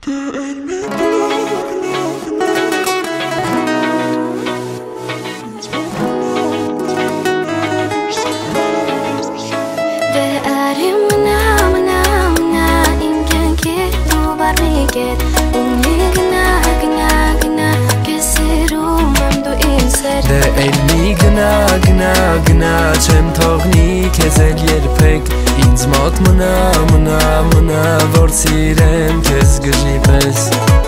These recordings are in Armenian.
Mna չեմ թողնի քեզ էլ երբեք ինձ մոտ մնա մնա մնա որ սիրեմ քեզ գժի պես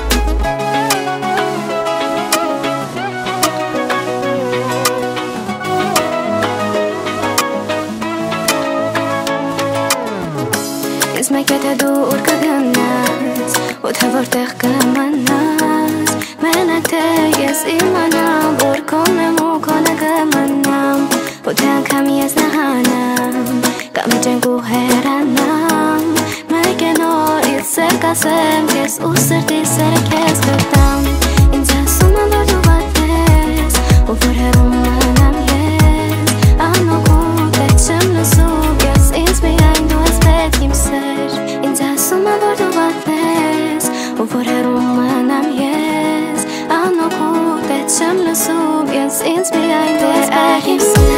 Ես մեկ եթե դու ուր կգնաս ու թե որտեղ կմնաս մենակ թե ես իմանամ որ քոնն եմ ու քոնը կմնամ Ոթե անգամ ես նահանամ կամ իջենք ու հեռանամ մեկ է նորից սեր կասեմ քեզ ու սրտի սերը քեզ կտամ ինձ ասում եմ որ դու վատես ու որ հեռում մնամ ես անօգուտ է չեմ լսում ես ինձ միայն դու ես պետք իմ սեր ինձ ասում եմ որ դու վատես ու որ հեռում մնամ ես անօգուտ է չեմ լսում ես ինձ միայն դու ես պետք իմ սեր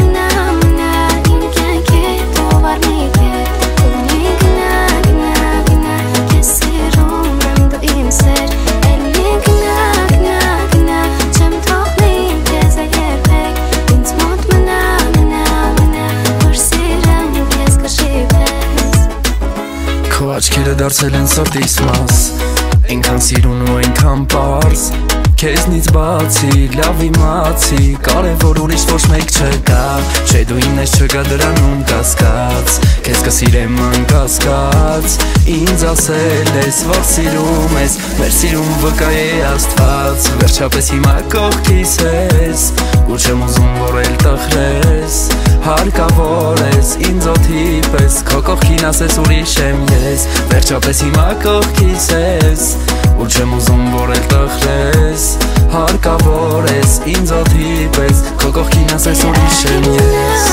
Աչքերը դարձել են սրտիս մաս Այնքան սիրուն ու այնքան պարզ Քեզնից բացի, լավ իմացի Կարևոր ուրիշ ոչ մեկ չկա Չէ դու ինձ ես չկա դրանում կասկած Քեզ կսիրեմ անկասկած Ինձ ասել ես, որ սիրում ես Մեր սիրում վկա է Աստված Վերջապես հիմա կողքիս ես Ու չեմ ուզում որ էլ տխրես Հարկավոր ես ինձ օդի պես Քո կողքին ասես ուրիշ եմ ես Վերջապես հիմա կողքիս ես Ու չեմ ուզում որ էլ տխրես Հարկավոր ես ինձ օդի պես Քո կողքին ասես ուրիշ եմ ես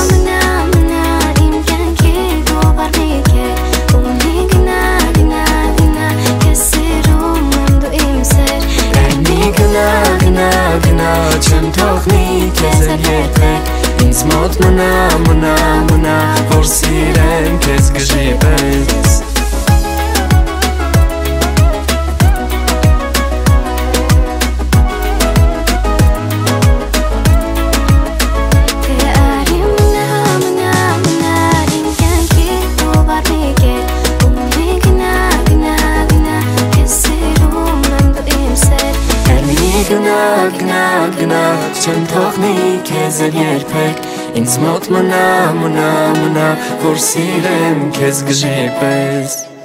Չեմ թողնի քեզ էլ երբեք Ինձ մոտ մնա, մնա, մնա Որ սիրեմ քեզ գժի պես Գնա, չեմ թողնի քեզ էլ երբեք Ինձ մոտ մնա, մնա, մնա Որ սիրեմ քեզ գժի պես